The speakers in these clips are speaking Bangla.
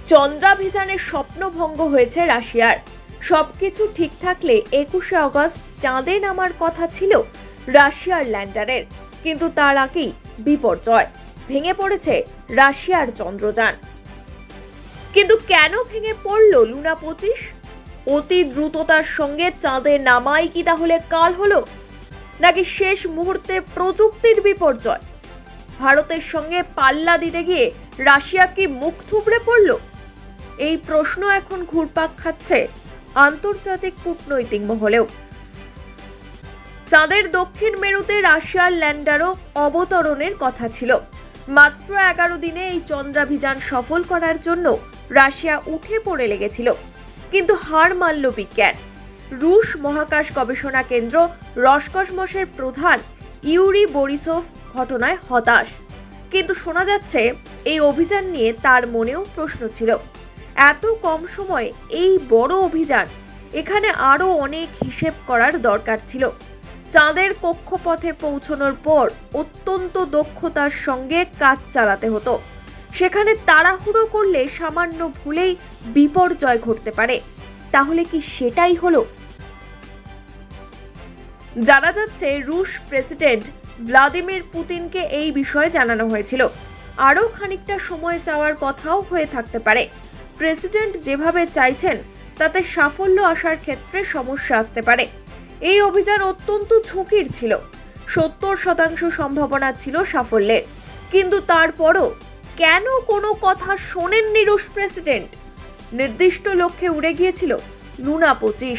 চন্দ্রাভিযানের স্বপ্নভঙ্গ হয়েছে রাশিয়ার। সবকিছু ঠিক থাকলে 21শে আগস্ট চাঁদে নামার কথা ছিল রাশিয়ার ল্যান্ডারের, কিন্তু তার আগেই বিপর্যয়। ভেঙে পড়েছে রাশিয়ার চন্দ্রযান। কিন্তু কেন ভেঙে পড়ল লুনা 25? অতি দ্রুততার সঙ্গে চাঁদে নামাই কি তাহলে কাল হলো, নাকি শেষ মুহূর্তে প্রযুক্তির বিপর্যয়? ভারতের সঙ্গে পাল্লা দিতে গিয়ে রাশিয়া কি মুখ থুবড়ে পড়ল? এই প্রশ্ন এখন ঘুরপাক খাচ্ছে আন্তর্জাতিক কূটনৈতিক মহলেও। চাঁদের দক্ষিণ মেরুতে রাশিয়ার ল্যান্ডারও অবতরণের কথা ছিল। মাত্র 11 দিনে এই চন্দ্রাভিযান সফল করার জন্য রাশিয়া উঠে পড়ে লেগেছিল, কিন্তু হার মানল বিজ্ঞান। রুশ মহাকাশ গবেষণা কেন্দ্র রসকসমসের প্রধান ইউরি বরিসোভ ঘটনায় হতাশ, কিন্তু শোনা যাচ্ছে এই অভিযান নিয়ে তার মনেও প্রশ্ন ছিল। এত কম সময়ে এই বড় অভিযান, এখানে আরো অনেক হিসেব করার দরকার ছিল। চাঁদের কক্ষপথে পৌঁছানোর পর অত্যন্ত দক্ষতার সঙ্গে কাজ চালাতে হতো। সেখানে তাড়াহুড়ো করলে সামান্য ভুলেই বিপর্যয় ঘটতে পারে। তাহলে কি সেটাই হলো? জানা যাচ্ছে রুশ প্রেসিডেন্ট ভ্লাদিমির পুতিনকে এই বিষয়ে জানানো হয়েছিল। আরও খানিকটা সময় চাওয়ার কথাও হয়ে থাকতে পারে। প্রেসিডেন্ট যেভাবে চাইছেন তাতে সাফল্য আসার ক্ষেত্রে সমস্যা আসতে পারে। এই অভিযান অত্যন্ত ঝুঁকির ছিল। 70% সম্ভাবনা ছিল সাফল্যের, কিন্তু তারপরও কেন কোনো কথা শোনেননি রুশ প্রেসিডেন্ট? নির্দিষ্ট লক্ষ্যে উড়ে গিয়েছিল লুনা 25।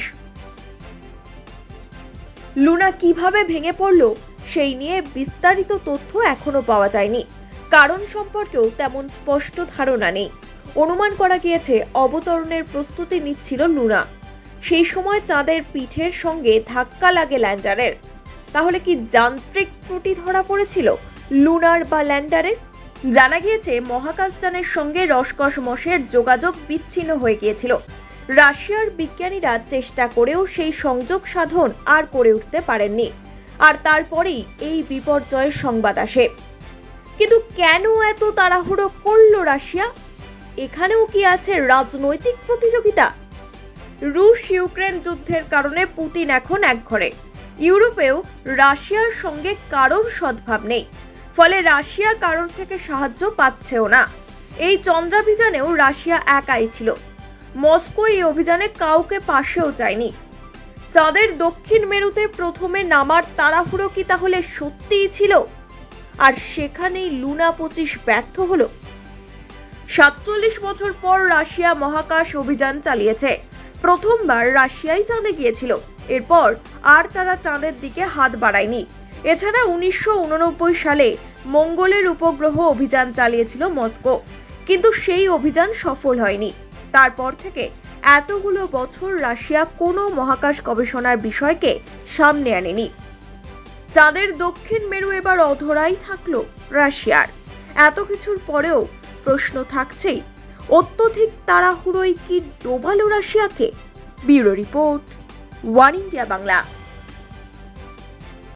লুনা কিভাবে ভেঙে পড়ল সেই নিয়ে বিস্তারিত তথ্য এখনো পাওয়া যায়নি। কারণ সম্পর্কেও তেমন স্পষ্ট ধারণা নেই। অনুমান করা গিয়েছে অবতরণের প্রস্তুতি নিচ্ছিল লুনা। সেই সময় চাঁদের পিঠের সঙ্গে ধাক্কা লাগে ল্যান্ডারের। তাহলে কি যান্ত্রিক ত্রুটি ধরা পড়েছিল লুনার বা ল্যান্ডারের? জানা গিয়েছে মহাকাশযানের সঙ্গে রসকসমসের যোগাযোগ বিচ্ছিন্ন হয়ে গিয়েছিল। রাশিয়ার বিজ্ঞানীরা চেষ্টা করেও সেই সংযোগ সাধন আর করে উঠতে পারেননি, আর তারপরেই এই বিপর্যয়ের সংবাদ আসে। কিন্তু কেন এত তাড়াহুড়ো করলো রাশিয়া? এখানেও কি আছে রাজনৈতিক প্রতিযোগিতা? রুশ ইউক্রেন যুদ্ধের কারণে পুতিন এখন একঘরে। ইউরোপেও রাশিয়ার সঙ্গে কারোর সদ্ভাব নেই, ফলে রাশিয়া কারোর থেকে সাহায্য পাচ্ছেও না। এই চন্দ্রাভিযানেও রাশিয়া একাই ছিল। মস্কো এই অভিযানে কাউকে পাশেও চায়নি। চাঁদের দক্ষিণ মেরুতে প্রথমে নামার তাড়াহুড়ো কি তাহলে সত্যিই ছিল? আর সেখানেই লুনা 25 ব্যর্থ হলো। 47 বছর পর রাশিয়া মহাকাশ অভিযান চালিয়েছে। প্রথমবার রাশিয়াই চাঁদে গিয়েছিল। এরপর আর তারা চাঁদের দিকে হাত বাড়ায়নি। এছাড়া 1989 সালে মঙ্গলের উপগ্রহ অভিযান চালিয়েছিল মস্কো, কিন্তু সেই অভিযান সফল হয়নি। তারপর থেকে এতগুলো বছর রাশিয়া কোনো মহাকাশ গবেষণার বিষয়কে সামনে আনেনি। চাঁদের দক্ষিণ মেরু এবার অধরাই থাকলো রাশিয়ার। এত কিছুর পরেও প্রশ্ন থাকছেই, অত্যধিক তাড়াহুড়োই কি ডোবালো রাশিয়াকে? Bureau report, one India Bangla.